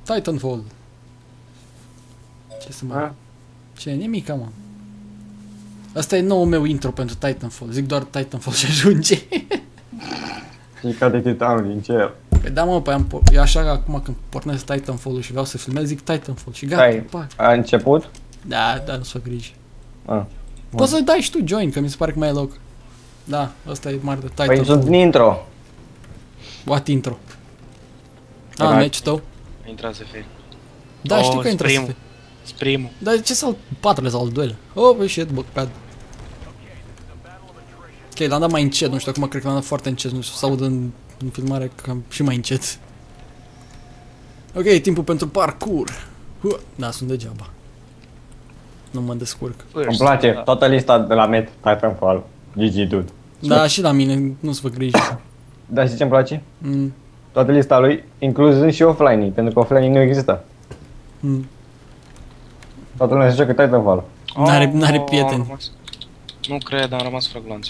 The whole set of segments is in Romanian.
Titanfall. Ce să mai... Ce? Nimica, mă. Asta e noul meu intro pentru Titanfall. Zic doar Titanfall și ajunge. Și cade titanul din cer. Păi da, mă, eu așa că acum când pornesc Titanfall-ul și vreau să filmez, zic Titanfall și gata. A început? Da, nu să griji. Bun. Poți să dai și tu join, că mi se pare că mai e loc. Da, ăsta e mare de Titanfall. Păi sunt în intro. What intro? Meci tău? A intrat să fie. Da, știu că intră să fie. Primul. Dar ce să-l patrule sau al doilea? Oh, băi, shit, bă, cad. Ok, l-am dat mai încet, nu știu, acum cred că l-am dat foarte încet, nu știu, să aud în filmare cam și mai încet. Ok, timpul pentru parkour. Da, sunt degeaba. Nu mă descurc. Îmi place, toată lista de la Met Titanfall. GG, dude. Da, și la mine, nu-ți fă griji. Da, știi ce-mi place? Toată lista lui, incluzând și offline-ii, pentru că offline-ii nu există. Toată lumea se joacă Titanfall. N-are prieteni. Nu cred, am rămas fraglanți.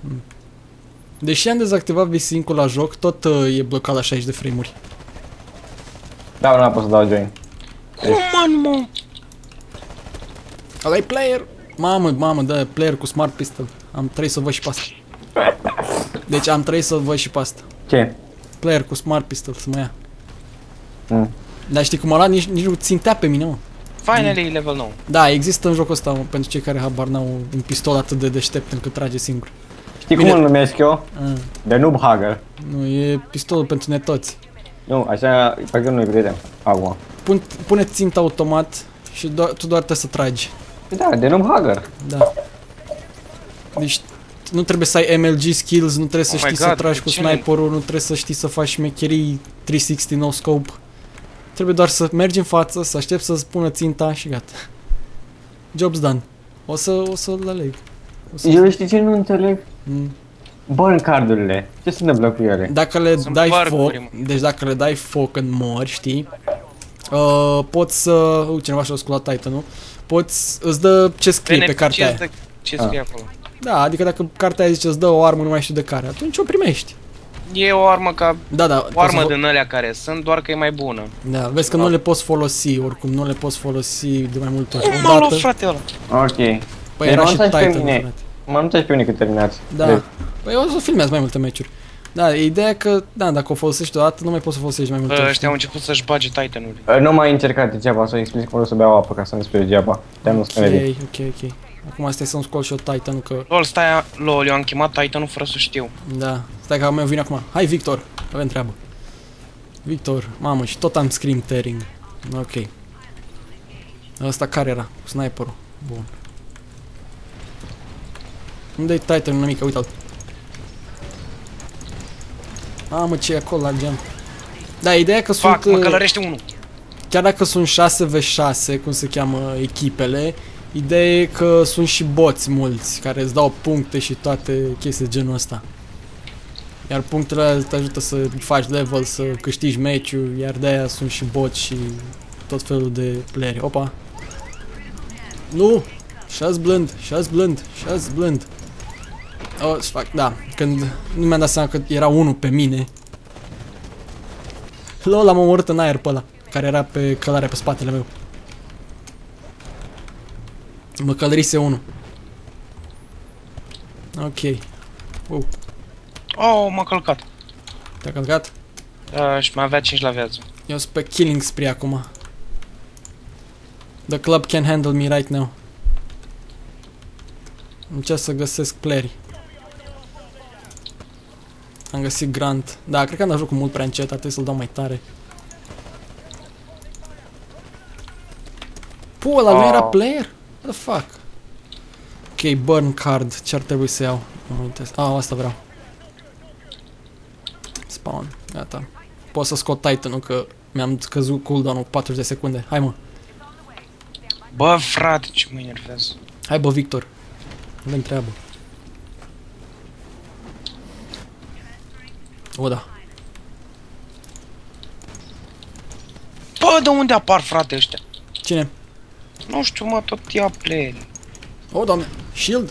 Deși am dezactivat V-Sync-ul la joc, tot e blocat la 60 de frame-uri. Da, nu am pus să dau join. Mă! Ăla-i player! Mamă, da, player cu smart pistol. Am trebuit să văd și pe asta. Deci am trebuit să văd și pe asta. Ce? Player cu smart pistol, să mă ia. Dar știi cum a luat, nici nu țintea pe mine, mă. Finally, level 9. Da, există în jocul ăsta, mă, pentru cei care habar n-au un pistol atât de deștept încât trage singur. Știi cum îl numesc eu? The Noob Hugger. Nu, e pistolul pentru netoți. Nu, așa, parcă nu-i prieten. Acum. Pune ținta automat și tu doar trebuie să tragi. Da, The Noob Hugger. Da. Deci nu trebuie să ai MLG skills, nu trebuie să știi să tragi cu sniperul, nu trebuie să știi să faci șmecherii 360 no scope. Trebuie doar să mergi în față, să aștepți să-ți pună ținta și gata. Job's done. O să-l aleg. Eu știi ce nu înțeleg? Burn cardurile. Ce se întâmplă cu ele? Dacă le dai foc, deci dacă le dai foc în mori, știi? Poți să... cineva și-a sculat Titan-ul. Îți dă ce scrie pe cartea aia. Ce scrie acolo? Da, adică dacă cartea aia zice îți dă o armă, nu mai știu de care, atunci o primești. E o armă ca... Da, o armă din alea care sunt, doar că e mai bună. Da, vezi că nu le poți folosi, oricum nu le poți folosi de mai multe ori. M-a luat frate ăla. Ok. Păi era și Titan. M-am uitat și pe unii cât terminați. Da. Păi o să filmez mai multe meciuri. Da, ideea e că, da, dacă o folosești odată, nu mai poți să folosești mai multe ori. Ăștia au început să-și bage Titanul. Nu m-ai încercat degeaba, să explic cum să beau apă ca să nu spui degeaba. Ok. Acum stai să-mi scol și eu Titanul că... LOL, stai, LOL, eu am chemat Titanul fără să știu. Da, stai că al meu vine acum. Hai, Victor, avem treabă. Victor, mamă, și tot am scream tearing. Ok. Ăsta care era? Cu sniperul. Bun. Unde-i Titanul, nimic, uite-l. Mamă, ce e acolo la geam. Da, ideea că sunt... mă călărește unul. Chiar dacă sunt 6v6, cum se cheamă echipele, ideea e că sunt și boți mulți care îți dau puncte și toate chestii de genul ăsta. Iar punctele alea te ajută să faci level, să câștigi meciul, iar de-aia sunt și boți și tot felul de playeri. Opa! Nu! Shaz blând! Oh, fac, da, când nu mi-am dat seama că era unul pe mine. LOL, l-am omorât în aer pe ăla, care era pe călare pe spatele meu. Mă călărise unul. Ok. Oh, m-a călcat. Te-a călcat? Și mai avea 5 la viață. Eu sunt pe killing spree acum. The club can handle me right now. Încerc să găsesc playeri. Am găsit Grant. Da, cred că am dat jocul mult prea încet, ar trebui să-l dau mai tare. Puh, ăla nu era player? What the fuck? Ok, burn card. Ce ar trebui să iau? Asta vreau. Spawn. Gata. Pot să scot Titan-ul că mi-am scăzut cooldown-ul 40 de secunde. Hai, mă. Bă, frate, ce mă enervează. Hai, bă, Victor. Avem treabă. O, da. Bă, de unde apar, frate, ăștia? Cine? Nu știu, mă, tot ia playeri. O, doamne. Shield?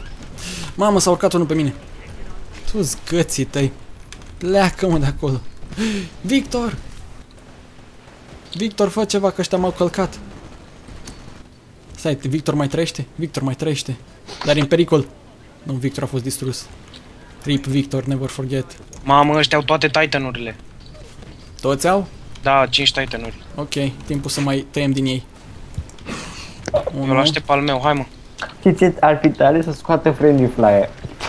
Mamă, s-a urcat unul pe mine. Tu-ți gății tăi. Pleacă-mă de acolo. Victor! Victor, fă ceva, că ăștia m-au călcat. Stai, Victor mai trăiește? Victor mai trăiește. Dar e în pericol. Nu, Victor a fost distrus. RIP Victor, never forget. Mamă, ăștia au toate Titan-urile. Toți au? Da, 5 Titan-uri. Ok, timpul să mai tăiem din ei. Eu l-aștept al meu, hai mă. Știți, ar fi tare să scoată friendly flyer.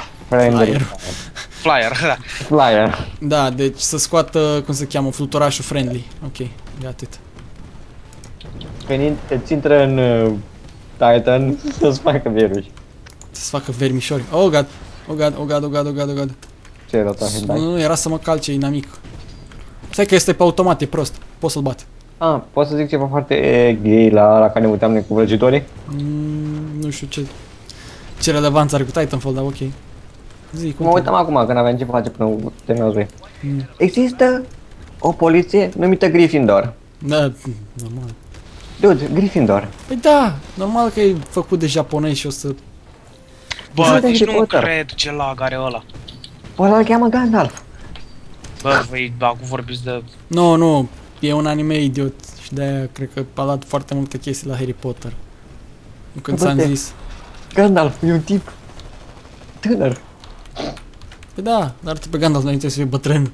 Flyer, da. Flyer. Da, deci să scoată, cum se cheamă, fluturașul friendly. Ok, got it. Venind, îți intră în Titan să-ți facă virus. Să-ți facă vermișori. Oh god, oh god, oh god, oh god, oh god, oh god. Ce era tot? Nu, era să mă calce inamic. Stai că este pe automat, e prost. Pot să-l bat. Ah, pot să zic ceva foarte gay la care ne uitam noi cu vrăjitorii? Nu știu ce relevanță are cu Titanfall, dar ok. Zi, cum Mă uitam acum când aveam ce face până terminăm voi. Mm. Există o poliție numită Gryffindor. Da, normal. Dude, Gryffindor. Păi da, normal că e făcut de japonezi și o să... Bă, de deci Harry nu Potter. cred ce lag are ăla. Ăla îl cheamă Gandalf. Bă, voi acum vorbiți de... Nu, e un anime idiot și de-aia cred că a luat foarte multe chestii la Harry Potter. Când ți-am Bă, zis. Gandalf e un tip tânăr. Păi da, dar pe Gandalf înainte să fie bătrân.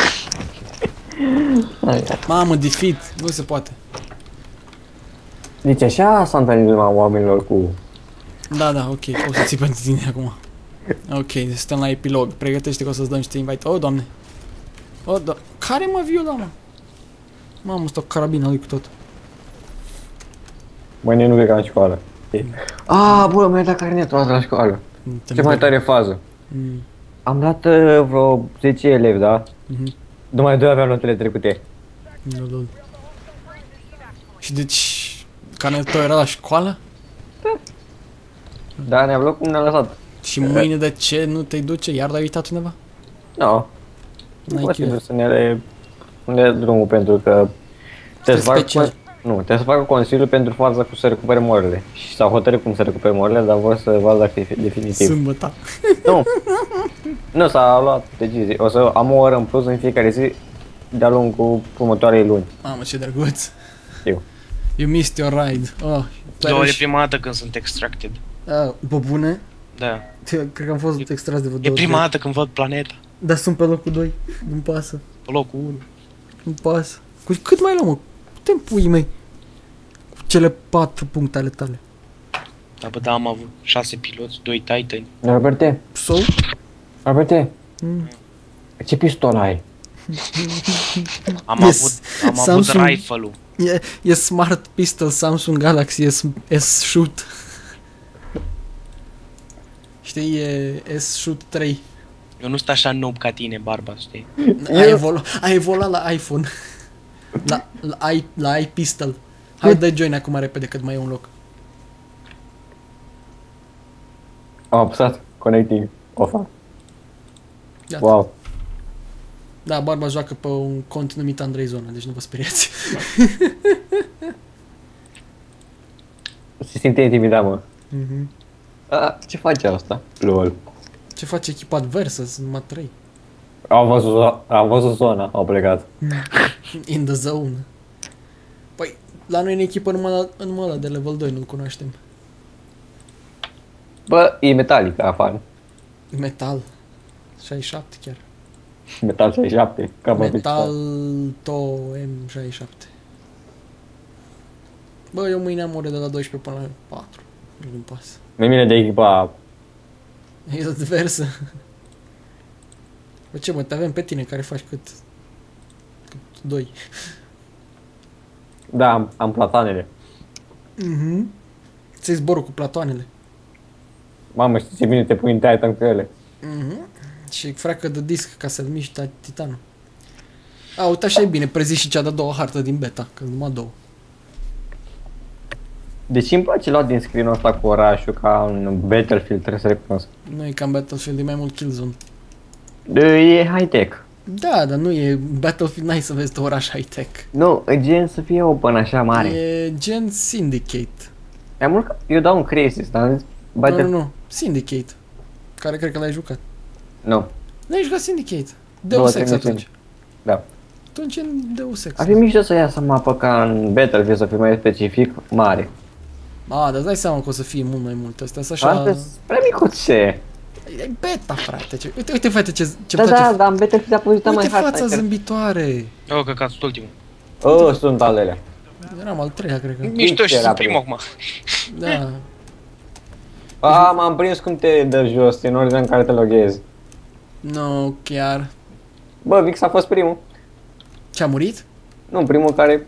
Mamă, defeat, nu se poate. Deci așa s-a întâlnit lumea oamenilor cu... Da, ok, o să ții pentru tine acum. Ok, deci suntem la epilog. Pregătește că o să-ți dăm niște invite. Oh, doamne. Oh, da. Care mă viola, mă? Mamă, stau carabina lui cu tot. Mâine nu cred că am școală. Bă, mi-a dat carnetul ăsta la școală. Ce mai tare fază. Am dat vreo 10 elevi, da? Numai 2 aveau notele trecute. Și deci... Carnetul tău era la școală? Da, ne-a bloc cum ne-a lăsat. Și mâine de ce nu te duce? Iar l-ai uitat undeva? Nu. Nu N-ai poate chef. să ne dea drumul pentru că... Special. Trebuie să facă consiliul pentru faza cu să recupere morile. Și s-au hotărât cum să recupere morile, dar vor să vadă definitiv. Sâmbătă. Nu. Nu s-a luat decizie. O să am o oră în plus în fiecare zi de-a lungul următoarei luni. Mamă, ce drăguț. Eu. You missed your ride. Oh, Două de prima dată când sunt extracted. Bă, bune? Da. Cred că am fost extras de vreo E două. prima dată când văd planeta. Dar sunt pe locul 2. Nu-mi pasă. Pe locul 1. Nu pasă. Cu cât mai luăm, mă? Putem pui mei. Cu cele 4 puncte ale tale. Da, bă, da, am avut 6 piloți, 2 Titan. Roberte, Sau? Roberte, ce pistol ai? Am avut Samsung. rifle-ul. E Smart Pistol Samsung Galaxy S-Shoot. Știi, e S-Shoot 3. Eu nu sunt așa noob ca tine, barba, știi? A evoluat la iPhone. La iPistol. Hai, dă join acum repede, cât mai e un loc. Am apăsat connecting ofa. Iată. Wow. Da, Barba joacă pe un cont numit Andrei Zona, deci nu vă speriați. Se simte intimidat, mă. Mhm. Ce face asta? LOL. Ce face echipa adversă? Sunt numai 3. Am văzut zona, au plecat. In the zone. Păi, la noi în echipă numai ăla de level 2 nu-l cunoaștem. Bă, e metalic afară. Metal. 67 chiar. Metal 67. Metal To M67. Bă, eu mâine am ore de la 12 până la 4. Nu-mi pasă. Mine de echipa... E adversă. Bă, ce mă, te avem pe tine care faci cât 2. Da, am platanele. Mhm. Ți-ai zborul cu platoanele. Mamă, știi ce bine te pui în Titan cu ele. Mhm. Și freacă de disc ca să-l miști titanul. A, uite așa e bine, prezici și cea de-a doua hartă din beta, că numai 2. Deci îmi place luat din screen-ul ăsta cu orașul ca un Battlefield, trebuie să recunosc. Nu e ca în Battlefield, e mai mult Killzone. E high-tech. Da, dar nu e Battlefield, n-ai să vezi de oraș high-tech. Nu, e gen să fie open așa mare. E gen Syndicate. E mult că eu dau un Crysis, dar am zis... Nu, Syndicate. Care cred că l-ai jucat. Nu. N-ai jucat Syndicate? Deus Ex atunci. Da. atunci e în Deus Ex. Ar fi mișto să iasă mapă ca în Battlefield, să fie mai specific mare. A, dar îți dai seama că o să fie mult mai multe. Astea sunt așa... Astea sunt prea micuțe. E beta, frate. Uite, frate, ce Da, place. dar în Battlefield a pus mai Uite hard. fața zâmbitoare. Oh, căcat, sunt ultimul. Sunt alele. Eram al treilea, cred că. Mișto și era sunt primul acum. Da. M-am prins cum te dă jos, în ordinea în care te loghezi. Nu, chiar. Bă, Vix a fost primul. Ce, a murit? Nu, primul care...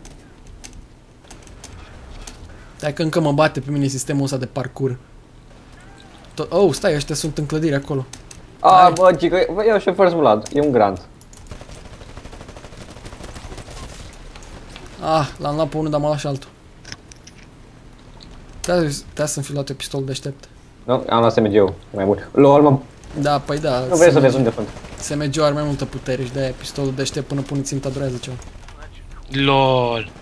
Stai că încă mă bate pe mine sistemul ăsta de parkour. Oh, stai, ăștia sunt în clădire acolo. Hai. Bă, Gică, iau și First Blood, e un grant. L-am luat pe unul, dar m-a luat și altul. Da, să-mi fi luat eu pistolul deștept. Nu, am luat SMG-ul, mai mult. LOL, mă, Da, păi da. nu vrei să vezi unde sunt. SMG-ul are mai multă putere și de-aia pistolul deștept până pune ținta durează ceva. LOL.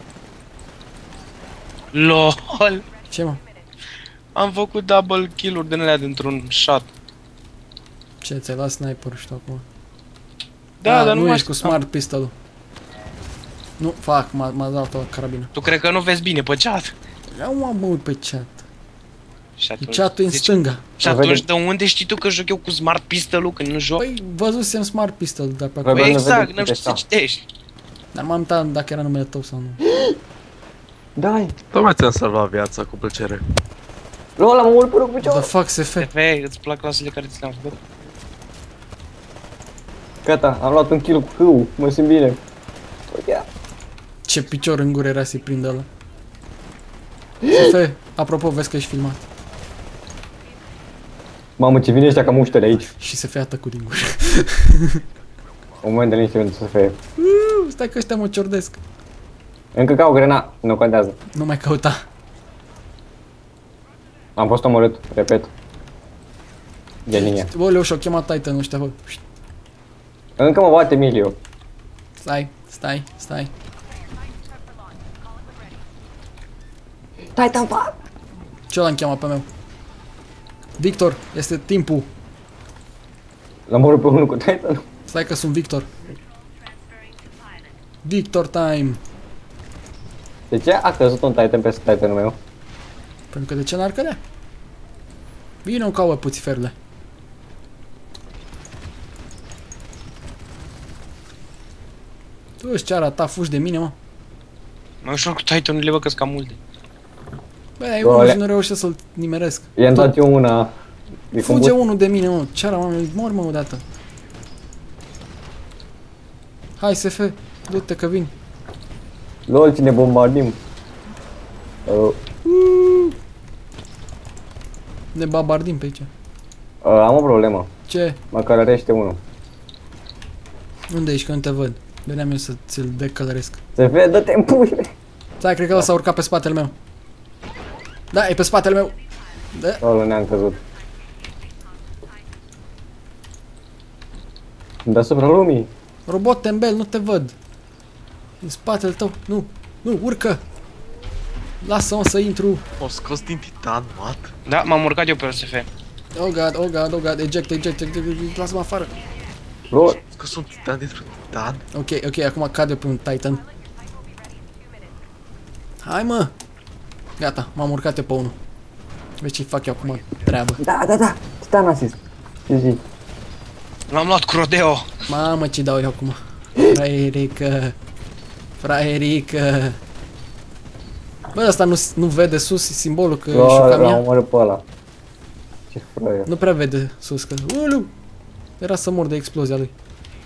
LOL. Ce, mă? Am făcut double kill-uri din alea dintr-un shot. Ce, ți-ai luat sniper-ul și tu acum? Da, dar nu ești mai cu smart pistol-ul. Nu, fac, m-a dat o carabină. Tu cred că nu vezi bine pe chat? Eu m-am băut pe chat. Și atunci, Chat-ul e în stânga. Și atunci de unde știi tu că joc eu cu smart pistol-ul când nu joc? Păi, văzusem smart pistol de pe acolo. Probabil nu Exact, vedeți nu știu ce să citești. Dar m-am uitat dacă era numele tău sau nu. Dai. Tocmai ți-am salvat viața cu plăcere. LOL, am omorât până cu The picior. fuck, SF? TV, îți plac clasele care ți le-am făcut? Gata, am luat un kill cu hâul, mă simt bine. Ia. Ce picior în gură era să-i prindă ăla. SF, apropo, vezi că ești filmat. Mamă, ce vine ăștia ca muștele aici. Și SF a tăcut din gură. Un moment de liniște pentru să fie. Stai că ăștia mă ciordesc. Încă ca o grena, nu contează. Nu mai căuta. Am fost omorât, repet. De linie. Oleu, și-o chemat Titan ăștia, bă. Încă mă bate Emilio. Stai. Titan, fac! Ce l-am chemat pe meu? Victor, este timpul. L-am omorât pe unul cu Titan. Stai că sunt Victor. Victor time. De ce a căzut un Titan peste Titanul meu? Pentru că de ce n-ar cădea? Bine, o cauă puțiferule. Tu, sceara ta, fugi de mine, mă. Mai ușor cu Titan-urile, bă, că-s cam multe. Bă, ai unul și nu reușesc să-l nimeresc. I-am dat eu una. Fuge unul de mine, mă. Ceara, mă, mor, mă, odată. Hai, SF, du-te că vin. LOL, cine bombardim. Ne babardim pe aici. Am o problemă. Ce? Mă călărește unul. Unde ești, că nu te văd? Veneam eu să ți-l decălăresc. Se vede, dă-te în pușile. Stai, cred că ăla s-a urcat pe spatele meu. Da, e pe spatele meu. Da. LOL, ne-am căzut. Deasupra lumii. Robot tembel, nu te văd. În spatele tău. Nu, urcă. Lasă-mă să intru. O scos din titan, what? Da, m-am urcat eu pe SF. Oh god, eject, lasă-mă afară. LOL. Scos un titan dintr-un titan? Ok, acum cad eu pe un Titan. Hai, mă. Gata, m-am urcat eu pe unul. Vezi ce fac eu acum treabă. Da. Titan assist. GG. L-am luat cu rodeo. Mamă, ce dau eu acum. Fraierică. Bă, ăsta nu vede sus simbolul că LOL, șucam l-am ea. omorât pe ăla. Ce fraier. Nu prea vede sus că... Ulu! Era să mor de explozia lui.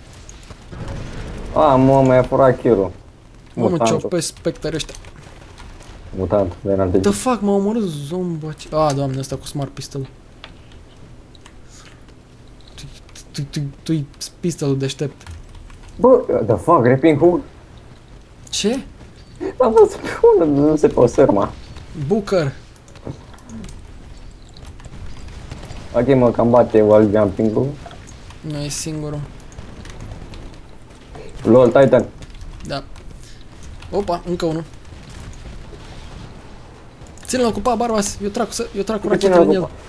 Mă, mi-a furat kill-ul. Mamă, ce-au pe spectare ăștia. Mutant, de înalte. The fuck, m-a omorât zomba. Doamne, ăsta cu smart pistol. Tu-i pistolul deștept. Bă, the fuck, Repin Hood? Ce? L-am văzut pe unul, nu se pe o sârma. Booker. Ok, mă cam bate wall jumping-ul. Nu e singurul. LOL, Titan. Da. Opa, încă unul. Ține-l ocupat, Barbas. Eu trag cu rachetele în el.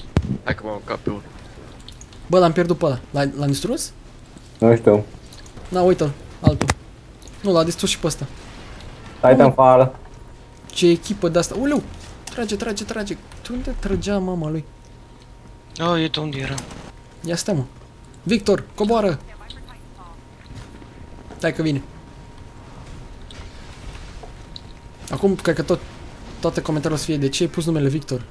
Hai că m-am urcat pe unul. Bă, l-am pierdut pe ăla. L-a distrus? Nu știu. Na, uite-l, altul. Nu, l-a distrus și pe ăsta. Titanfall. Ce echipă de asta. Uleu! Trage. Tu unde trăgea mama lui? Oh, uite unde era. Ia stai, mă. Victor, coboară! Stai că vine. Acum, cred că toate comentariile o să fie de ce ai pus numele Victor.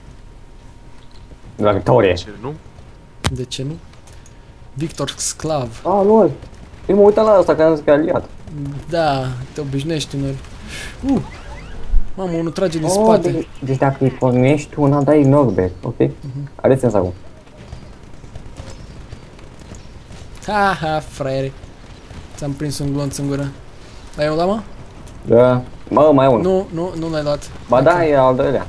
La victorie. Ce, nu? De ce nu? Victor Sclav. Ah, lol. Eu mă uitam la asta, că am zis că e aliat. Da, te obișnuiești uneori. Mamă, unul trage din spate. Deci dacă îi pornești una, dai knockback, ok? Are sens acum. Ha, fraiere. Ți-am prins un glonț în gură. Ai un la, mă? Da. Mă, mai e unul. Nu l-ai luat. Ba da, e al doilea.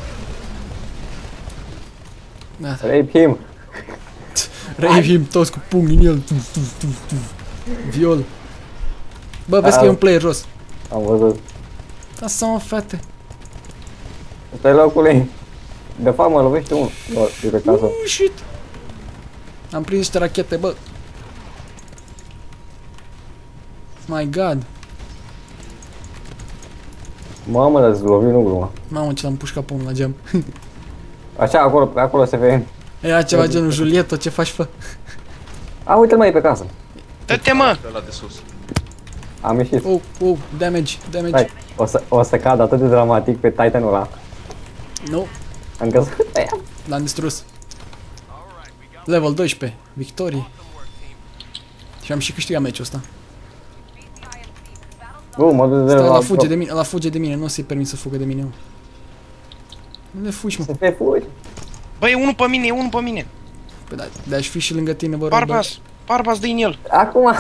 Gata. Rape him. Rave him toți cu pumni în el. Viol. Bă, vezi că e un player jos. Am văzut. Asta mă, frate. Ăsta e locul ei. De fapt mă lovește unul. E pe casă. Shit. Am prins niște rachete, bă. My god. Mamă, dar-ți lovi nu gluma. Mamă, ce l-am pușcat pe unul la geam. Așa, acolo se vede. Era ceva genul Julieto, ce faci, fă? A, uite-l mai pe casă. Dă-te, mă! Ăla de sus. Am ieșit. Damage. Hai, o să cad atât de dramatic pe Titanul ăla. Nu, Am căzut pe ea. l-am distrus. Level 12, victorie. Și am și câștigat meciul ăsta. Bă, mă duc de Stai, la... ăla fuge de mine, nu o să-i permit să fugă de mine. Unde fugi, mă? Să te fugi. Bă, e unul pe mine. Păi da, de-aș fi și lângă tine, bă, Barbas, dă-i în el. Acum.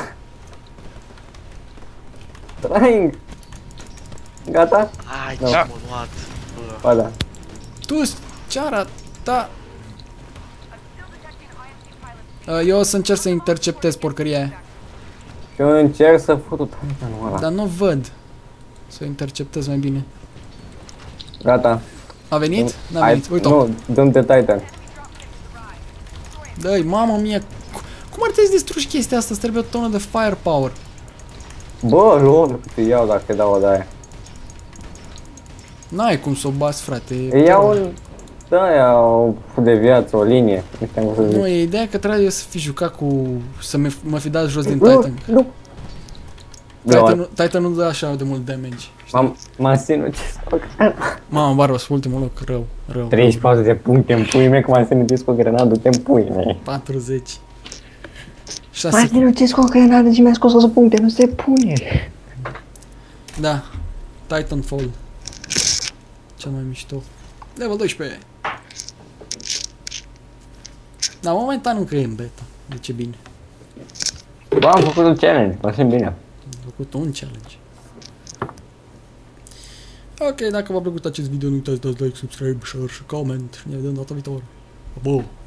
Trying. Gata? Ai, Da. ce m-a luat. Bă. Ba da. Tu, ceara ta. Eu o să încerc să interceptez porcăria aia. Și eu încerc să futu Titanul ăla. Dar nu văd. Să o interceptez mai bine. Gata. A venit? N-a venit, uite-o. Nu, dăm de Titan. Dă-i, mamă mie. Cum ar trebui să distrugi chestia asta? Îți trebuie o tonă de firepower. Bă, lol, cât îi iau dacă dau o de-aia. N-ai cum să o bați, frate. Îi iau un... Da, iau de viață, o linie. Nu știu cum să zic. Nu, e ideea că trebuie să fi jucat cu... Să mă fi dat jos din Titan. Nu. Titan nu dă așa de mult damage. M-am sinucis cu grenada. Mamă, Barbas, ultimul loc, rău. 34 de puncte în pui mei, cum am sinucis cu grenada, du-te în pui mei. 40. M-am 6. sinucis cu grenada și mi-a scos 100 puncte, nu se pune. Da. Titanfall. Cel mai mișto. Level 12. Da, momentan încă e în beta. Deci e bine. Bă, am făcut un challenge, mă simt bine. Am făcut un challenge. Ok, dacă v-a plăcut acest video, nu uitați să dați like, subscribe, share și comment. Ne vedem data viitoare. Pa!